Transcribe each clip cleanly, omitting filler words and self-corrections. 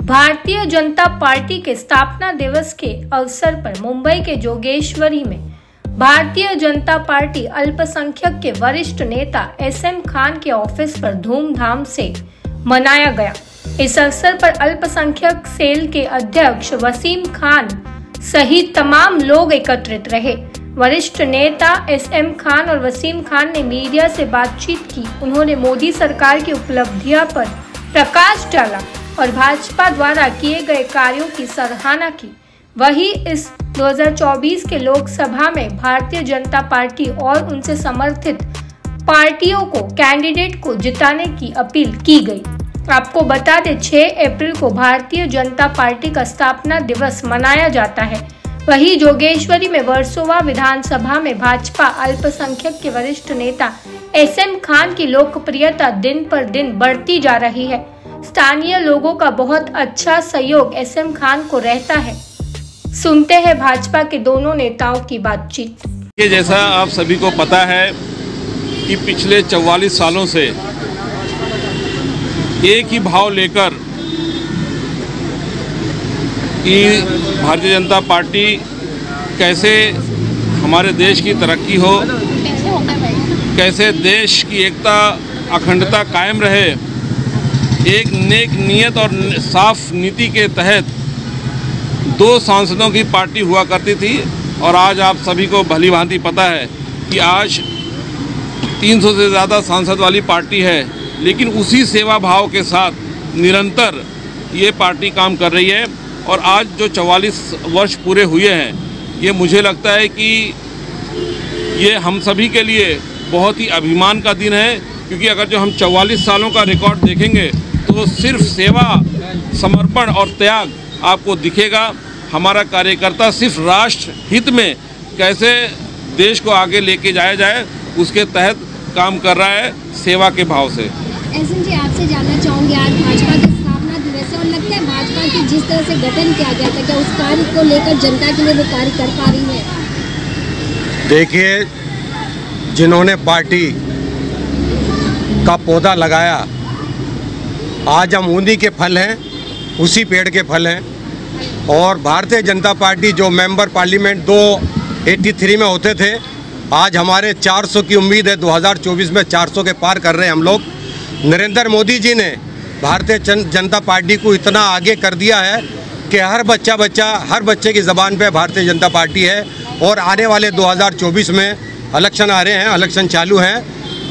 Bharatiya Janata party के स्थापना दिवस के अवसर पर मुंबई के जोगेश्वरी में भारतीय जनता पार्टी अल्पसंख्यक के वरिष्ठ नेता SM खान के ऑफिस पर धूमधाम से मनाया गया। इस अवसर पर अल्पसंख्यक सेल के अध्यक्ष वसीम खान सहित तमाम लोग एकत्रित रहे। वरिष्ठ नेता SM खान और वसीम खान ने मीडिया से बातचीत की। उन्होंने मोदी सरकार की उपलब्धियों पर प्रकाश डाला और भाजपा द्वारा किए गए कार्यों की सराहना की। वहीं इस 2024 के लोकसभा में भारतीय जनता पार्टी और उनसे समर्थित पार्टियों को कैंडिडेट को जिताने की अपील की गई। आपको बता दें 6 अप्रैल को भारतीय जनता पार्टी का स्थापना दिवस मनाया जाता है। वहीं जोगेश्वरी में वर्सोवा विधानसभा में भाजपा अल्पसंख्यक के वरिष्ठ नेता SM खान की लोकप्रियता दिन पर दिन बढ़ती जा रही है। स्थानीय लोगों का बहुत अच्छा सहयोग SM खान को रहता है। सुनते हैं भाजपा के दोनों नेताओं की बातचीत। जैसा आप सभी को पता है कि पिछले 44 सालों से एक ही भाव लेकर कि भारतीय जनता पार्टी कैसे हमारे देश की तरक्की हो, कैसे देश की एकता अखंडता कायम रहे, एक नेक नियत और साफ नीति के तहत 2 सांसदों की पार्टी हुआ करती थी। और आज आप सभी को भली भांति पता है कि आज 300 से ज़्यादा सांसद वाली पार्टी है, लेकिन उसी सेवा भाव के साथ निरंतर ये पार्टी काम कर रही है। और आज जो 44 वर्ष पूरे हुए हैं, ये मुझे लगता है कि ये हम सभी के लिए बहुत ही अभिमान का दिन है, क्योंकि अगर जो हम 44 सालों का रिकॉर्ड देखेंगे तो सिर्फ सेवा, समर्पण और त्याग आपको दिखेगा। हमारा कार्यकर्ता सिर्फ राष्ट्र हित में कैसे देश को आगे लेके जाया जाए उसके तहत काम कर रहा है, सेवा के भाव से। SM जी, आपसे जानना चाहूँगी, आज भाजपा का स्थापना दिवस है और लगता है भाजपा की जिस तरह से गठन किया गया था, क्या उस कार्य को लेकर जनता के लिए वो कार्य कर पा रही है? देखिए, जिन्होंने पार्टी का पौधा लगाया, आज हम उन्हीं के फल हैं, उसी पेड़ के फल हैं। और भारतीय जनता पार्टी जो मेंबर पार्लियामेंट 283 में होते थे, आज हमारे 400 की उम्मीद है। 2024 में 400 के पार कर रहे हैं हम लोग। नरेंद्र मोदी जी ने भारतीय जनता पार्टी को इतना आगे कर दिया है कि हर बच्चे की ज़बान पे भारतीय जनता पार्टी है। और आने वाले 2024 में इलेक्शन आ रहे हैं, इलेक्शन चालू हैं,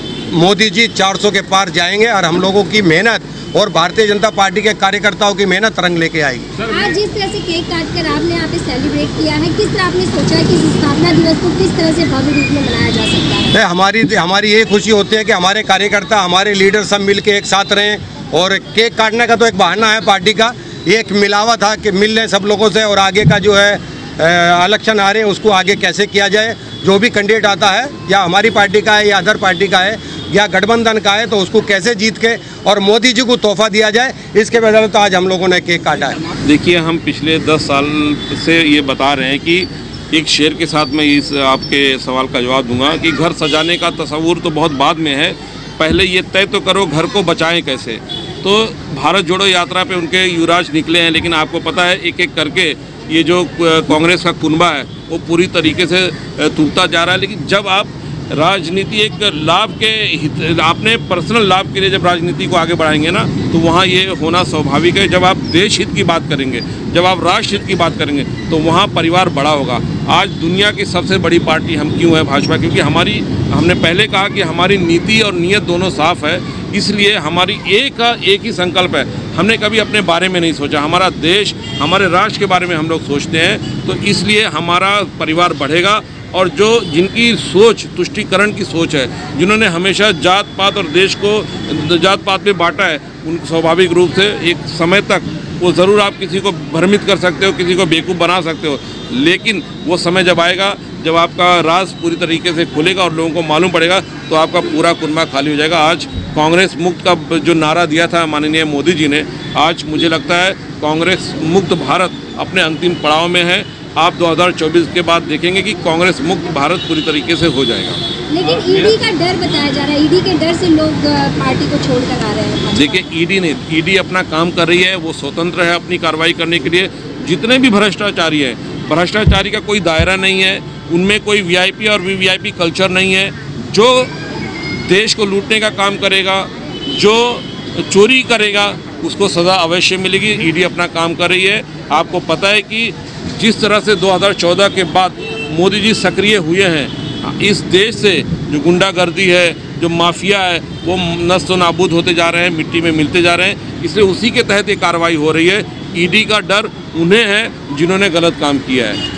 मोदी जी 400 के पार जाएंगे और हम लोगों की मेहनत और भारतीय जनता पार्टी के कार्यकर्ताओं की मेहनत रंग लेके आएगी। आज जिस तरह से केक काट कर आपने यहाँ पे सेलिब्रेट किया है, किस तरह आपने सोचा है कि इस स्थापना दिवस को किस तरह से भव्य रूप में मनाया जा सकता है? हमारी ये खुशी होती है कि हमारे कार्यकर्ता, हमारे लीडर सब मिलके एक साथ रहें। और केक काटने का तो एक बहाना है पार्टी का, एक मिलावा था कि मिल लें सब लोगों से और आगे का जो है इलेक्शन आ रहे हैं उसको आगे कैसे किया जाए। जो भी कैंडिडेट आता है, या हमारी पार्टी का है या अदर पार्टी का है या गठबंधन का है, तो उसको कैसे जीत के और मोदी जी को तोहफा दिया जाए, इसके बदले तो आज हम लोगों ने केक काटा है। देखिए, हम पिछले 10 साल से ये बता रहे हैं कि एक शेर के साथ मैं इस आपके सवाल का जवाब दूंगा कि घर सजाने का तस्वुर तो बहुत बाद में है, पहले ये तय तो करो घर को बचाएं कैसे। तो भारत जोड़ो यात्रा पे उनके युवराज निकले हैं, लेकिन आपको पता है एक एक करके ये जो कांग्रेस का कुनबा है वो पूरी तरीके से टूटता जा रहा है। लेकिन जब आप राजनीति एक लाभ के अपने पर्सनल लाभ के लिए जब राजनीति को आगे बढ़ाएंगे ना, तो वहाँ ये होना स्वाभाविक है। जब आप देश हित की बात करेंगे, जब आप राष्ट्र हित की बात करेंगे, तो वहाँ परिवार बड़ा होगा। आज दुनिया की सबसे बड़ी पार्टी हम क्यों है भाजपा? क्योंकि हमने पहले कहा कि हमारी नीति और नीयत दोनों साफ है, इसलिए हमारी एक ही संकल्प है। हमने कभी अपने बारे में नहीं सोचा, हमारा देश, हमारे राष्ट्र के बारे में हम लोग सोचते हैं, तो इसलिए हमारा परिवार बढ़ेगा। और जो जिनकी सोच तुष्टिकरण की सोच है, जिन्होंने हमेशा जात पात और देश को जात पात में बांटा है, उन स्वाभाविक रूप से एक समय तक वो ज़रूर आप किसी को भ्रमित कर सकते हो, किसी को बेवकूफ़ बना सकते हो, लेकिन वो समय जब आएगा, जब आपका राज पूरी तरीके से खुलेगा और लोगों को मालूम पड़ेगा, तो आपका पूरा कुनबा खाली हो जाएगा। आज कांग्रेस मुक्त का जो नारा दिया था माननीय मोदी जी ने, आज मुझे लगता है कांग्रेस मुक्त भारत अपने अंतिम पड़ाव में है। आप 2024 के बाद देखेंगे कि कांग्रेस मुक्त भारत पूरी तरीके से हो जाएगा। लेकिन ईडी का डर बताया जा रहा है, ईडी के डर से लोग पार्टी को छोड़कर आ रहे हैं। देखिए, ईडी अपना काम कर रही है, वो स्वतंत्र है अपनी कार्रवाई करने के लिए। जितने भी भ्रष्टाचारी हैं, भ्रष्टाचारी का कोई दायरा नहीं है, उनमें कोई वीआईपी और वीवीआईपी कल्चर नहीं है। जो देश को लूटने का काम करेगा, जो चोरी करेगा, उसको सज़ा अवश्य मिलेगी। ईडी अपना काम कर रही है। आपको पता है कि जिस तरह से 2014 के बाद मोदी जी सक्रिय हुए हैं, इस देश से जो गुंडागर्दी है, जो माफिया है, वो नष्ट नाबूद होते जा रहे हैं, मिट्टी में मिलते जा रहे हैं। इसलिए उसी के तहत ये कार्रवाई हो रही है। ईडी का डर उन्हें है जिन्होंने गलत काम किया है।